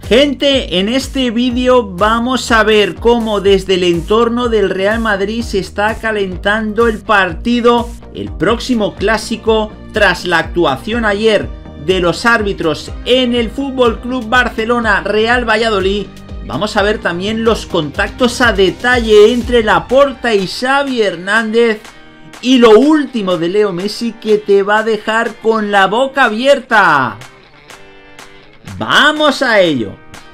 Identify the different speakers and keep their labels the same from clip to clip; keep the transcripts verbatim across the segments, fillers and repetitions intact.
Speaker 1: Gente, en este vídeo vamos a ver cómo desde el entorno del Real Madrid se está calentando el partido, el próximo clásico, tras la actuación ayer de los árbitros en el F C Barcelona Real Valladolid. Vamos a ver también los contactos a detalle entre Laporta y Xavi Hernández. Y lo último de Leo Messi, que te va a dejar con la boca abierta. ¡Vamos a ello!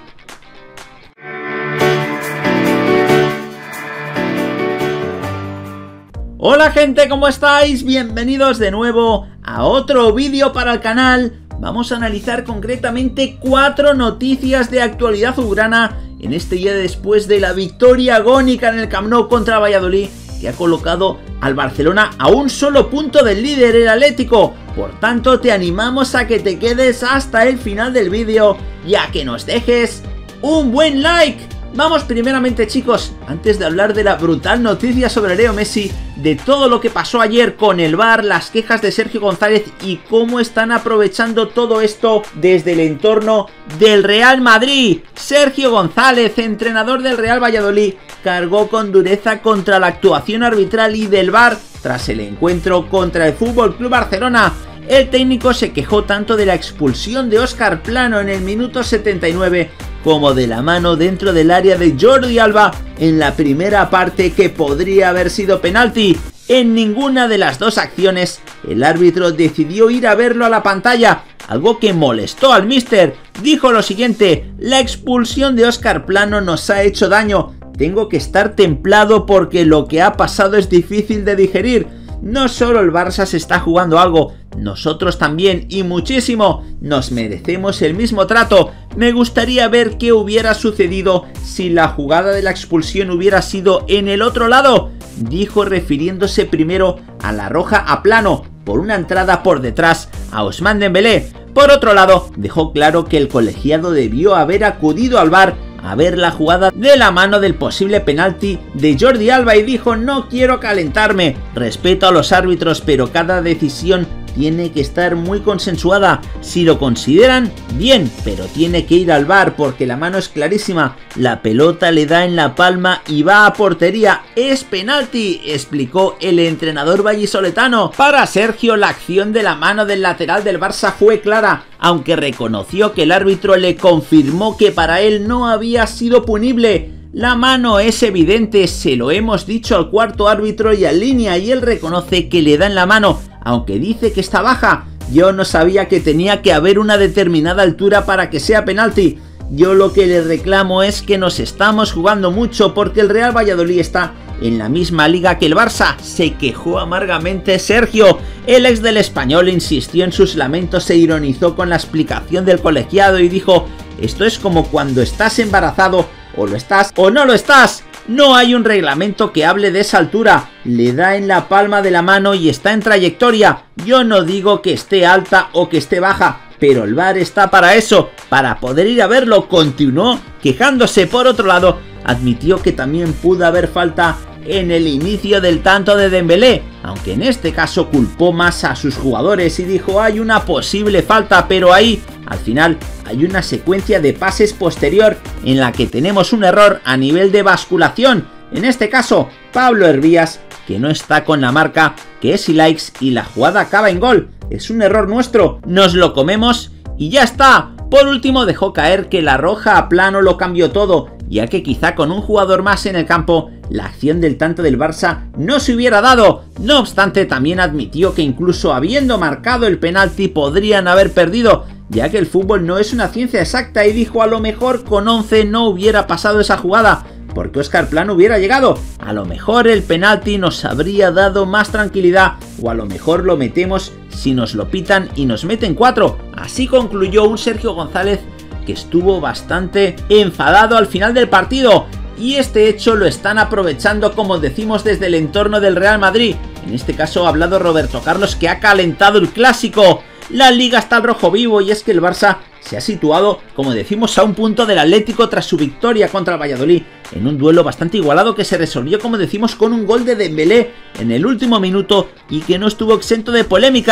Speaker 1: Hola gente, ¿cómo estáis? Bienvenidos de nuevo a otro vídeo para el canal. Vamos a analizar concretamente cuatro noticias de actualidad azulgrana en este día después de la victoria agónica en el Camp Nou contra Valladolid, que ha colocado al Barcelona a un solo punto del líder, el Atlético. Por tanto, te animamos a que te quedes hasta el final del vídeo y a que nos dejes un buen like. Vamos primeramente, chicos, antes de hablar de la brutal noticia sobre Leo Messi, de todo lo que pasó ayer con el V A R, las quejas de Sergio González y cómo están aprovechando todo esto desde el entorno del Real Madrid. Sergio González, entrenador del Real Valladolid, cargó con dureza contra la actuación arbitral y del V A R tras el encuentro contra el F C Barcelona. El técnico se quejó tanto de la expulsión de Óscar Plano en el minuto setenta y nueve como de la mano dentro del área de Jordi Alba en la primera parte, que podría haber sido penalti. En ninguna de las dos acciones el árbitro decidió ir a verlo a la pantalla, algo que molestó al míster. Dijo lo siguiente: la expulsión de Óscar Plano nos ha hecho daño, tengo que estar templado porque lo que ha pasado es difícil de digerir. No solo el Barça se está jugando algo, nosotros también, y muchísimo. Nos merecemos el mismo trato. Me gustaría ver qué hubiera sucedido si la jugada de la expulsión hubiera sido en el otro lado, dijo, refiriéndose primero a la roja a Plano por una entrada por detrás a Ousmane Dembélé. Por otro lado, dejó claro que el colegiado debió haber acudido al V A R a ver la jugada de la mano del posible penalti de Jordi Alba y dijo: no quiero calentarme, respeto a los árbitros, pero cada decisión tiene que estar muy consensuada. Si lo consideran, bien, pero tiene que ir al V A R porque la mano es clarísima, la pelota le da en la palma y va a portería, es penalti, explicó el entrenador vallisoletano. Para Sergio, la acción de la mano del lateral del Barça fue clara, aunque reconoció que el árbitro le confirmó que para él no había sido punible. La mano es evidente, se lo hemos dicho al cuarto árbitro y a línea, y él reconoce que le da en la mano, aunque dice que está baja. Yo no sabía que tenía que haber una determinada altura para que sea penalti. Yo lo que le reclamo es que nos estamos jugando mucho porque el Real Valladolid está en la misma liga que el Barça, se quejó amargamente Sergio. El ex del Español insistió en sus lamentos e ironizó con la explicación del colegiado y dijo: esto es como cuando estás embarazado, o lo estás o no lo estás. No hay un reglamento que hable de esa altura, le da en la palma de la mano y está en trayectoria. Yo no digo que esté alta o que esté baja, pero el V A R está para eso, para poder ir a verlo, continuó quejándose. Por otro lado, admitió que también pudo haber falta en el inicio del tanto de Dembélé, aunque en este caso culpó más a sus jugadores y dijo: hay una posible falta, pero ahí al final hay una secuencia de pases posterior en la que tenemos un error a nivel de basculación, en este caso Pablo Hervías, que no está con la marca, que es Ilaix, y la jugada acaba en gol. Es un error nuestro, nos lo comemos y ya está. Por último, dejó caer que la roja a Plano lo cambió todo, ya que quizá con un jugador más en el campo la acción del tanto del Barça no se hubiera dado. No obstante, también admitió que incluso habiendo marcado el penalti podrían haber perdido, ya que el fútbol no es una ciencia exacta, y dijo: a lo mejor con once no hubiera pasado esa jugada, porque Óscar Plano hubiera llegado. A lo mejor el penalti nos habría dado más tranquilidad, o a lo mejor lo metemos si nos lo pitan y nos meten cuatro. Así concluyó un Sergio González que estuvo bastante enfadado al final del partido. Y este hecho lo están aprovechando, como decimos, desde el entorno del Real Madrid. En este caso ha hablado Roberto Carlos, que ha calentado el clásico. La liga está al rojo vivo, y es que el Barça se ha situado, como decimos, a un punto del Atlético tras su victoria contra el Valladolid, en un duelo bastante igualado que se resolvió, como decimos, con un gol de Dembélé en el último minuto y que no estuvo exento de polémica.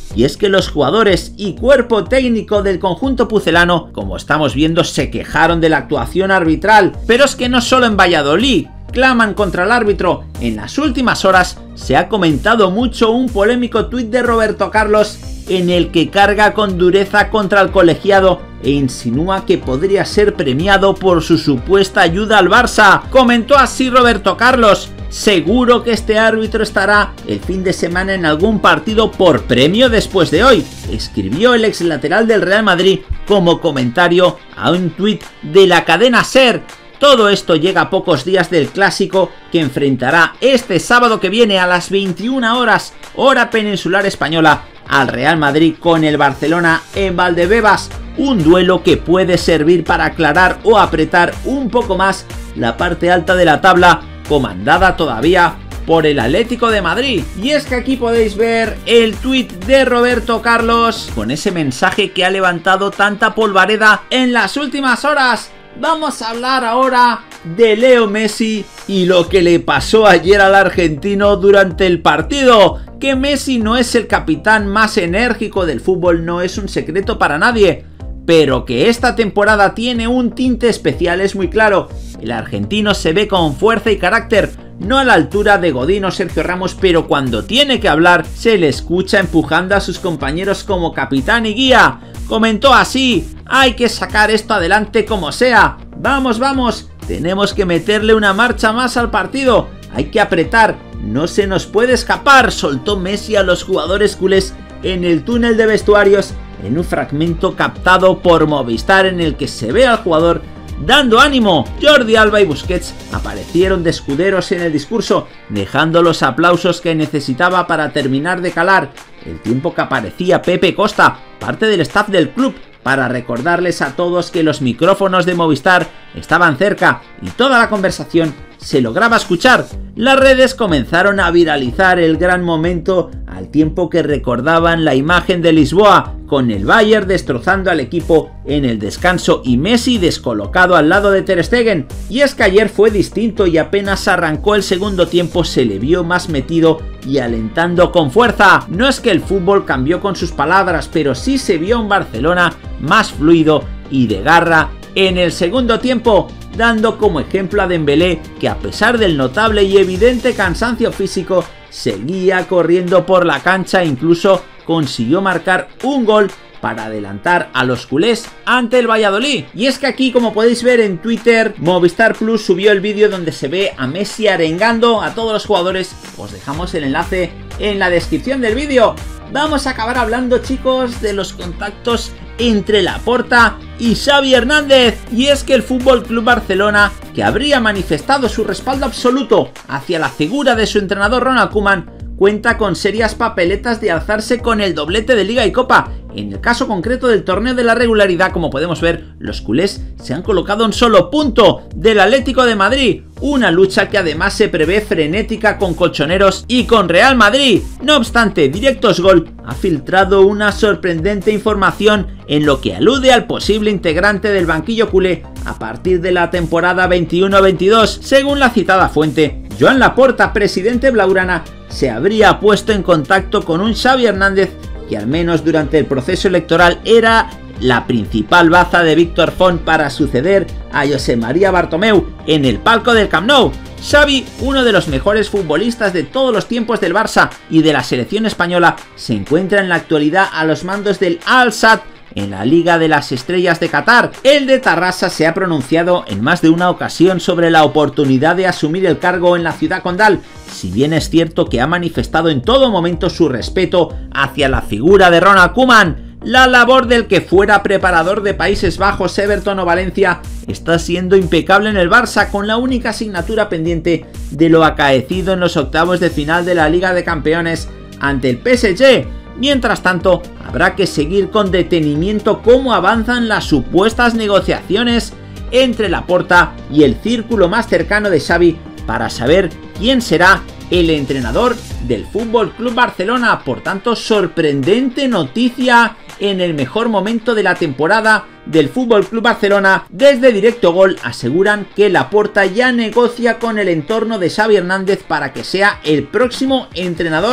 Speaker 1: y es que los jugadores y cuerpo técnico del conjunto pucelano, como estamos viendo, se quejaron de la actuación arbitral. Pero es que no solo en Valladolid claman contra el árbitro. En las últimas horas se ha comentado mucho un polémico tuit de Roberto Carlos en el que carga con dureza contra el colegiado e insinúa que podría ser premiado por su supuesta ayuda al Barça. Comentó así Roberto Carlos: seguro que este árbitro estará el fin de semana en algún partido por premio después de hoy, escribió el ex lateral del Real Madrid como comentario a un tuit de la cadena SER. Todo esto llega a pocos días del clásico que enfrentará este sábado que viene a las veintiuna horas, hora peninsular española, al Real Madrid con el Barcelona en Valdebebas, un duelo que puede servir para aclarar o apretar un poco más la parte alta de la tabla, comandada todavía por el Atlético de Madrid. Y es que aquí podéis ver el tuit de Roberto Carlos con ese mensaje que ha levantado tanta polvareda en las últimas horas. Vamos a hablar ahora de Leo Messi y lo que le pasó ayer al argentino durante el partido. Que Messi no es el capitán más enérgico del fútbol no es un secreto para nadie, pero que esta temporada tiene un tinte especial es muy claro. El argentino se ve con fuerza y carácter, no a la altura de Godín o Sergio Ramos, pero cuando tiene que hablar se le escucha empujando a sus compañeros como capitán y guía. Comentó así: hay que sacar esto adelante como sea, vamos, vamos, tenemos que meterle una marcha más al partido, hay que apretar, no se nos puede escapar, soltó Messi a los jugadores culés en el túnel de vestuarios en un fragmento captado por Movistar en el que se ve al jugador dando ánimo. Jordi Alba y Busquets aparecieron de escuderos en el discurso, dejando los aplausos que necesitaba para terminar de calar, el tiempo que aparecía Pepe Costa, parte del staff del club, para recordarles a todos que los micrófonos de Movistar estaban cerca y toda la conversación se lograba escuchar. Las redes comenzaron a viralizar el gran momento al tiempo que recordaban la imagen de Lisboa, con el Bayern destrozando al equipo en el descanso y Messi descolocado al lado de Ter Stegen. Y es que ayer fue distinto y apenas arrancó el segundo tiempo se le vio más metido y alentando con fuerza. No es que el fútbol cambió con sus palabras, pero sí se vio un Barcelona más fluido y de garra en el segundo tiempo, dando como ejemplo a Dembélé, que a pesar del notable y evidente cansancio físico, seguía corriendo por la cancha e incluso consiguió marcar un gol para adelantar a los culés ante el Valladolid. Y es que aquí, como podéis ver en Twitter, Movistar Plus subió el vídeo donde se ve a Messi arengando a todos los jugadores. Os dejamos el enlace en la descripción del vídeo. Vamos a acabar hablando, chicos, de los contactos entre Laporta y Xavi Hernández. Y es que el F C Barcelona, que habría manifestado su respaldo absoluto hacia la figura de su entrenador Ronald Koeman, cuenta con serias papeletas de alzarse con el doblete de Liga y Copa. En el caso concreto del torneo de la regularidad, como podemos ver, los culés se han colocado en solo punto del Atlético de Madrid, una lucha que además se prevé frenética con colchoneros y con Real Madrid. No obstante, Directos Gol ha filtrado una sorprendente información en lo que alude al posible integrante del banquillo culé a partir de la temporada veintiuno veintidós. Según la citada fuente, Joan Laporta, presidente blaugrana, se habría puesto en contacto con un Xavi Hernández que al menos durante el proceso electoral era la principal baza de Víctor Font para suceder a José María Bartomeu en el palco del Camp Nou. Xavi, uno de los mejores futbolistas de todos los tiempos del Barça y de la selección española, se encuentra en la actualidad a los mandos del Al-Sadd en la Liga de las Estrellas de Qatar. El de Tarrasa se ha pronunciado en más de una ocasión sobre la oportunidad de asumir el cargo en la ciudad condal, si bien es cierto que ha manifestado en todo momento su respeto hacia la figura de Ronald Koeman. La labor del que fuera preparador de Países Bajos, Everton o Valencia está siendo impecable en el Barça, con la única asignatura pendiente de lo acaecido en los octavos de final de la Liga de Campeones ante el P S G. Mientras tanto, habrá que seguir con detenimiento cómo avanzan las supuestas negociaciones entre Laporta y el círculo más cercano de Xavi para saber quién será el entrenador del F C Barcelona. Por tanto, sorprendente noticia en el mejor momento de la temporada del F C Barcelona. Desde Directo Gol aseguran que Laporta ya negocia con el entorno de Xavi Hernández para que sea el próximo entrenador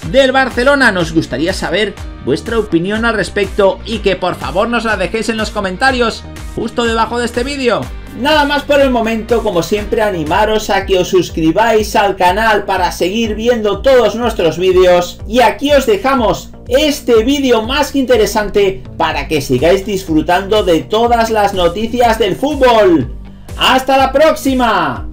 Speaker 1: del Barcelona. Nos gustaría saber vuestra opinión al respecto y que por favor nos la dejéis en los comentarios justo debajo de este vídeo. Nada más por el momento, como siempre animaros a que os suscribáis al canal para seguir viendo todos nuestros vídeos, y aquí os dejamos este vídeo más que interesante para que sigáis disfrutando de todas las noticias del fútbol. ¡Hasta la próxima!